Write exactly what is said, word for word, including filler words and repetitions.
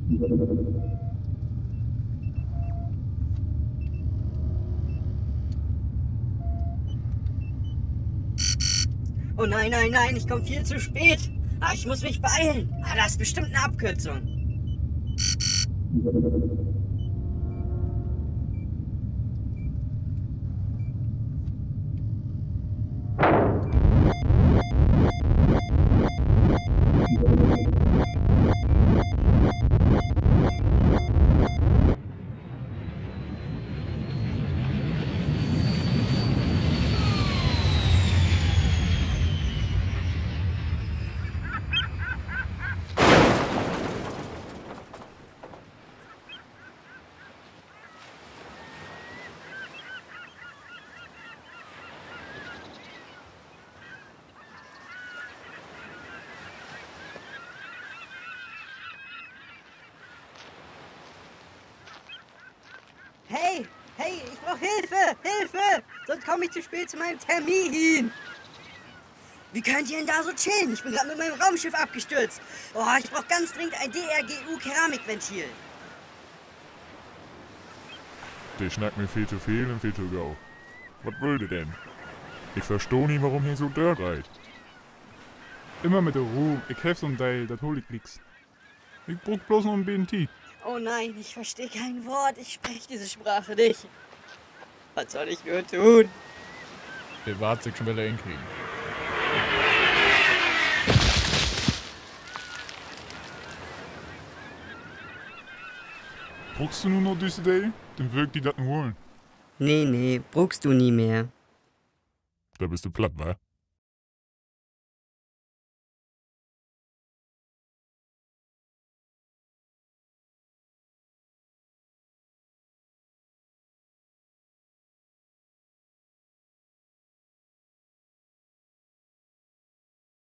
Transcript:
Oh nein, nein, nein, ich komme viel zu spät. Ah, ich muss mich beeilen. Ah, das ist bestimmt eine Abkürzung. Hey, hey, ich brauche Hilfe, Hilfe! Sonst komme ich zu spät zu meinem Termin. Wie könnt ihr denn da so chillen? Ich bin gerade mit meinem Raumschiff abgestürzt. Oh, ich brauche ganz dringend ein D R G U-Keramikventil. Der schnackt mir viel zu viel und viel zu gau. Was wollt ihr denn? Ich verstehe nicht, warum hier so Dirt reit. Immer mit der Ruhe. Ich helfe so ein Teil, das hol ich nix. Ich brauch bloß noch ein B N T. Oh nein, ich verstehe kein Wort. Ich spreche diese Sprache nicht. Was soll ich nur tun? Der wird sich schon wieder hinkriegen. Brauchst du nur noch diese Teil? Dann wirkt die das holen. Nee, nee, brauchst du nie mehr. Da bist du platt, wa?